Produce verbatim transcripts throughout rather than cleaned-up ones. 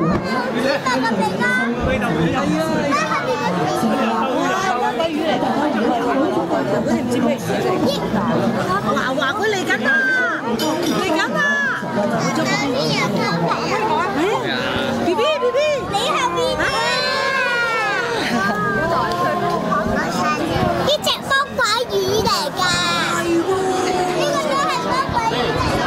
華華佢嚟緊啦，嚟緊啦！B B B B， 你係 B B 呢隻魔鬼魚嚟㗎，呢個都係魔鬼魚嚟㗎。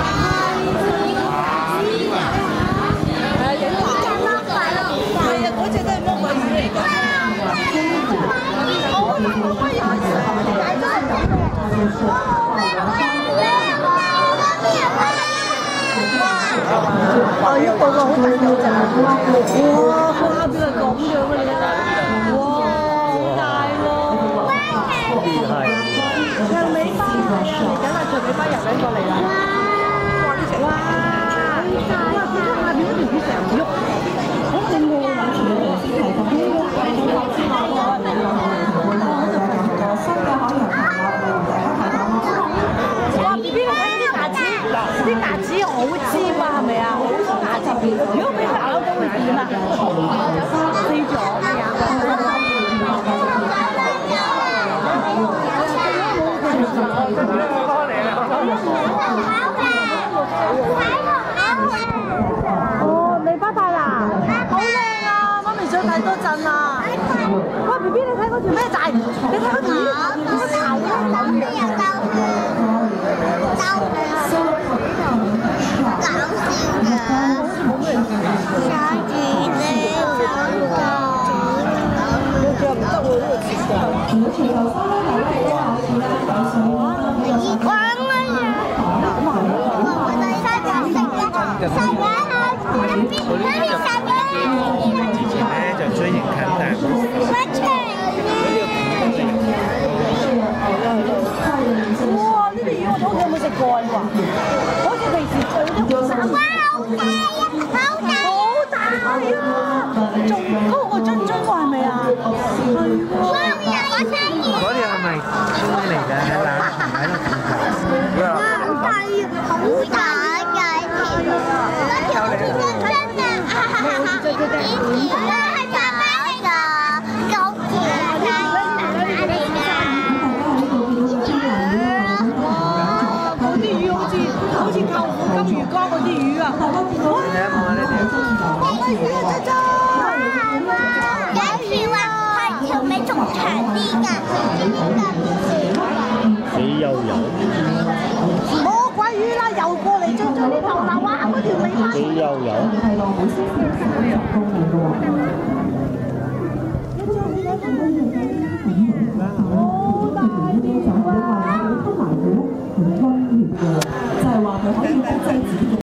係啊，嗰隻都係魔鬼魚嚟㗎。我係魔鬼魚。啊！一個個好大隻啊！哇！花邊係咁樣嘅你睇，哇！好大喎！係長尾巴係啊，嚟緊啦！長尾巴入緊過嚟啦！哇！呢隻哇！哇！見到下邊嗰條魚成日喐，好正喎！哇！邊個睇嗰啲牙齒？啲牙齒好尖啊，係咪啊？好多牙齒。如果俾佢咬到會點啊？死咗係啊！哦，你拜拜啦！好靚啊！媽咪想睇多陣啊！喂 B B， 你睇嗰條咩仔？你睇嗰條魚，嗰個頭啊！ 追影近但係哇！呢啲魚我好似有冇食過喎？好似平時最多三。哇！好大啊！好大啊！仲高過樽樽喎，係咪啊？係喎。 嗰條係咪豬嚟㗎？喺冷喺度咁大。 哇！好大啊！好大㗎！嗰條好似樽樽啊！呢條係爸爸嚟㗎，九條嚟㗎。哇！嗰啲魚好似好似舅父金魚缸嗰啲魚啊！哇！ 你睇下呢條。 大魚啊！真真。有時話係條尾仲長啲㗎， 你又有？ 魔鬼魚啦，游過嚟追咗呢頭啦！哇！嗰條尾巴。 你又有？